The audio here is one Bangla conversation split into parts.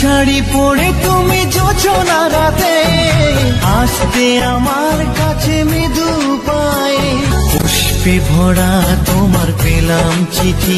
শাড়ি পরে তুমি যোচনা রাতে আসতে আমার কাছে মৃদু পায়ে, পুষ্পে ভরা তোমার পেলাম চিঠি,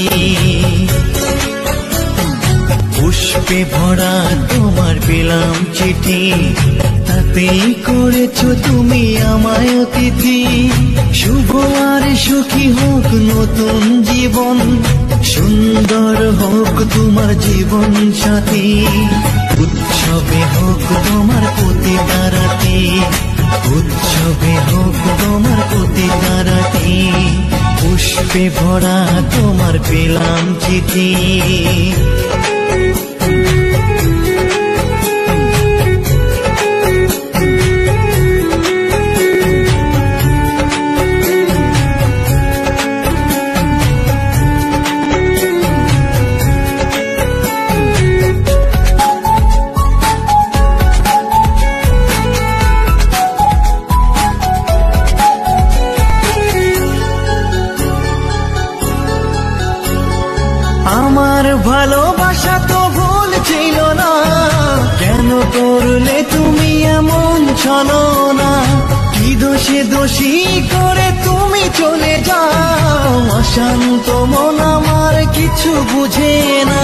পুষ্পে ভরা তোমার পেলাম চিঠি, তাতেই করেছো তুমি আমায় অতিথি। শুভ আর সুখী হোক নতুন জীবন, সুন্দর হোক তোমার জীবন সাথী, উৎসবে হোক তোমার প্রতিটা রাতে, উৎসবে হোক তোমার প্রতিটা রাতে, পুষ্পে ভরা তোমার পেলাম চিঠি। আমার ভালোবাসা তো ভুল ছিল না, কেন করলে তুমি এমন ছলনা? কি দোষে দোষী করে তুমি চলে যাও, অশান্ত মন আমার কিছু বুঝে না।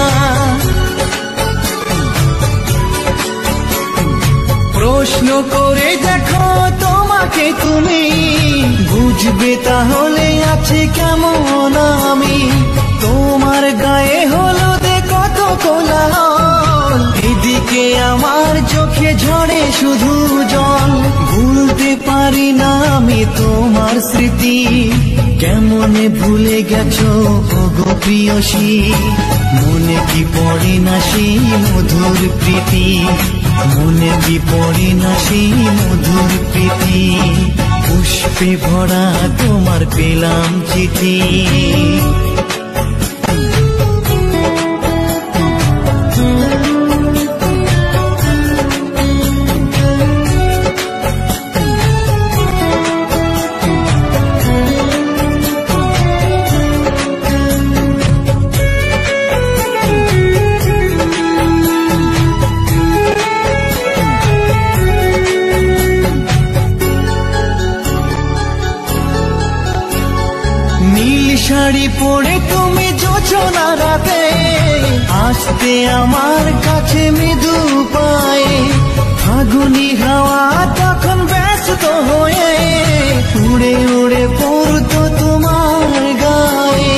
প্রশ্ন করে দেখো তোমাকে তুমি, বুঝবে তাহলে আছে কেমন আমি। তোমার গায়ে হলুদে কত কোলাহল, এদিকে আমার চোখে ঝরে শুধু জল। ভুলতে পারি না আমি তোমার স্মৃতি, কেমনে ভুলে গেছো ওগো প্রিয়সী। মনে কি পড়ে না সেই মধুর প্রীতি, মনে কি পড়ে না সেই মধুর প্রীতি, পুষ্পে ভরা তোমার পেলাম চিঠি। নীল শাড়ি পরে তুমি যোচনা রাতে আসতে আমার কাছে মৃদু পায়ে, ফাগুনি হাওয়া তখন ব্যস্ত হয়ে উড়ে উড়ে পড়তো তোমার গায়ে।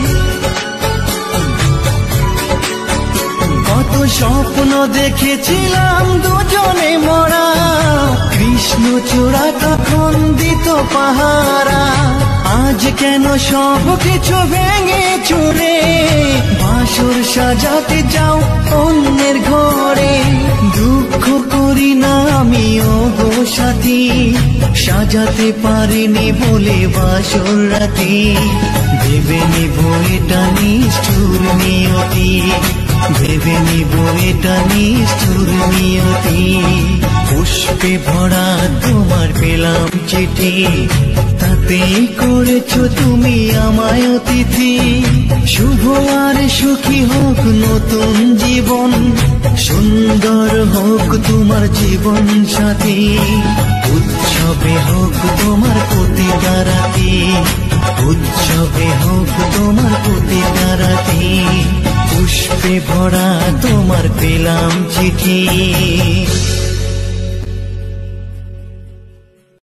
কত স্বপ্ন দেখেছিলাম দুজনে মরা, কৃষ্ণচূড়া তখন দিত পাহারা। আজ কেন সব কিছু ভেঙে চুরে বাসর সাজাতে যাও অন্যের ঘরে। দুঃখ করি না আমি ওগো সাথী, সাজাতে পারিনি বলে বাসর রাতে। ভেবে নিব এটা নিষ্ঠুর নিয়তি, ভেবে নিব এটা নিষ্ঠুর নিয়তি, পুষ্পে ভরা তোমার পেলাম চিঠি, তাতেই করেছো তুমি আমায় অতিথি। শুভ আর সুখী হোক নতুন জীবন, সুন্দর হোক তোমার জীবন সাথী, উৎসবে হোক তোমার প্রতিটা রাতে, উৎসবে হোক তোমার প্রতিটা রাতে, পুষ্পে ভরা তোমার পেলাম চিঠি।